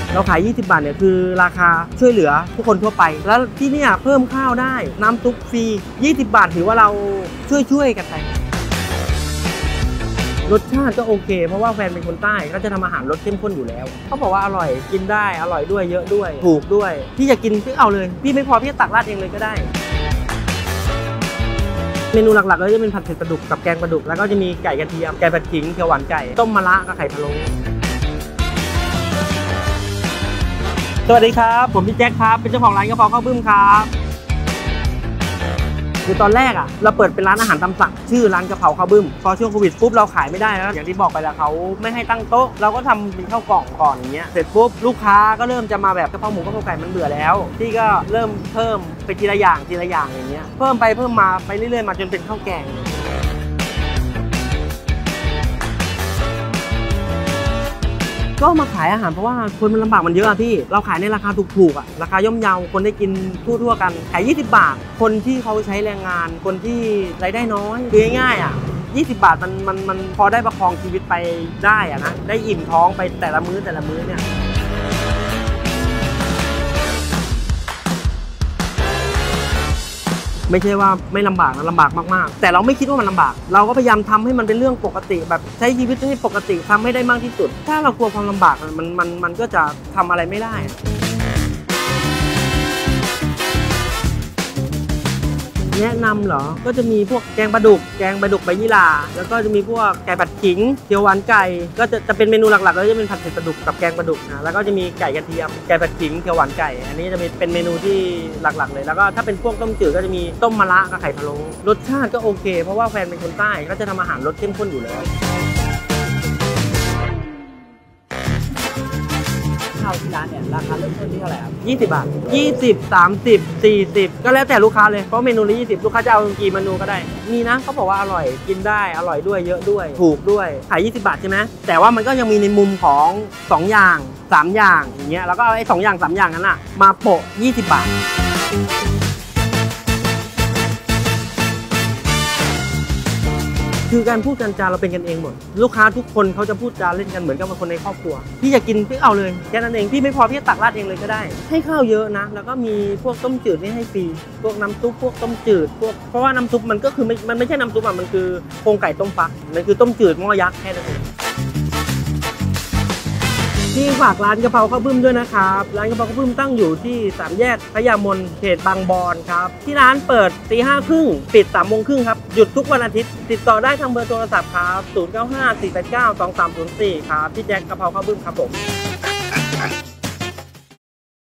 เราขาย20 บาทเนี่ยคือราคาช่วยเหลือผู้คนทั่วไปแล้วที่นี่เพิ่มข้าวได้น้ำซุปฟรี20 บาทถือว่าเราช่วยกันไปรสชาติก็โอเคเพราะว่าแฟนเป็นคนใต้ก็จะทำอาหารรสเข้มข้นอยู่แล้วเขาบอกว่าอร่อยกินได้อร่อยด้วยเยอะด้วยถูกด้วยพี่อยากกินพี่เอาเลยพี่ไม่พอพี่ตักราดเองเลยก็ได้เมนูหลักๆก็จะเป็นผัดเผ็ดปลาดุกกับแกงปลาดุกแล้วก็จะมีไก่กระเทียมไก่ผัดขิงเขียวหวานไก่ต้มมะระกับไข่พะโล้สวัสดีครับผมพี่แจ็คครับเป็นเจ้าของร้านกะเพราข้าวบึ้มครับคือตอนแรกเราเปิดเป็นร้านอาหารตามสั่งชื่อร้านกะเพราข้าวบึ้มพอช่วงโควิดปุ๊บเราขายไม่ได้แล้วอย่างที่บอกไปแล้วเขาไม่ให้ตั้งโต๊ะเราก็ทำเป็นข้าวกล่องก่อนอย่างเงี้ยเสร็จปุ๊บลูกค้าก็เริ่มจะมาแบบกะเพราหมูกะเพราไก่มันเบื่อแล้วพี่ก็เริ่มเพิ่มไปทีละอย่างอย่างเงี้ยเพิ่มไปเพิ่มมาไปเรื่อยๆมาจนเป็นข้าวแกงก็มาขายอาหารเพราะว่าคนมันลำบากมันเยอะพี่เราขายในราคาถูกๆราคาย่อมเยาคนได้กินทั่วๆกันขาย20 บาทคนที่เขาใช้แรงงานคนที่รายได้น้อยคือง่ายๆ20 บาทมันพอได้ประคองชีวิตไปได้นะได้อิ่มท้องไปแต่ละมื้อเนี่ยไม่ใช่ว่าไม่ลำบากนะลำบากมากๆแต่เราไม่คิดว่ามันลำบากเราก็พยายามทำให้มันเป็นเรื่องปกติแบบใช้ชีวิตให้ปกติทำให้ได้มากที่สุดถ้าเรากลัวความลำบากมันก็จะทำอะไรไม่ได้แนะนำเหรอก็จะมีพวกแกงปลาดุกใบยี่หร่าแล้วก็จะมีพวกไก่ผัดขิงเขียวหวานไก่ก็จะเป็นเมนูหลักๆก็จะเป็นผัดเผ็ดปลาดุกกับแกงปลาดุกนะแล้วก็จะมีไก่กระเทียมไก่ผัดขิงเขียวหวานไก่อันนี้จะเป็นเมนูที่หลักๆเลยแล้วก็ถ้าเป็นพวกต้มจืดก็จะมีต้มมะระกับไข่พะโล้รสชาติก็โอเคเพราะว่าแฟนเป็นคนใต้ก็จะทำอาหารรสเข้มข้นอยู่แล้วข้าวที่ร้านเนี่ยราคาเริ่มต้นที่เท่าไหร่ครับ20 บาท20 30 40ก็แล้วแต่ลูกค้าเลยเพราะเมนูละ20ลูกค้าจะเอากี่เมนูก็ได้มีนะเขาบอกว่าอร่อยกินได้อร่อยด้วยเยอะด้วยถูกด้วยขาย20 บาทใช่ไหมแต่ว่ามันก็ยังมีในมุมของ2อย่าง3อย่างอย่างเงี้ยแล้วก็ไอ้2อย่าง3อย่างนั้นมาโปะ20 บาทคือการพูดกันจาเราเป็นกันเองหมดลูกค้าทุกคนเขาจะพูดจาเล่นกันเหมือนกับคนในครอบครัวพี่อยากกินพี่เอาเลยแค่นั้นเองพี่ไม่พอพี่ตักราดเองเลยก็ได้ให้ข้าวเยอะนะแล้วก็มีพวกต้มจืดให้ฟรีพวกน้ำซุปพวกต้มจืดเพราะว่าน้ำซุปมันก็คือมันไม่ใช่น้ำซุปมันคือโครงไก่ต้มฟักมันคือต้มจืดหม้อยักษ์แค่นั้นเองที่ฝากร้านกะเพราข้าวบึ้มด้วยนะครับร้านกะเพราข้าวบึ้มตั้งอยู่ที่3 แยกพญามนเขตบางบอนครับที่ร้านเปิดตี 5:30ปิด3 โมงครึ่งครับหยุดทุกวันอาทิตย์ติดต่อได้ทางเบอร์โทรศัพท์ครับ0954892304ครับพี่แจ็คกะเพราข้าวบึ้มครับผม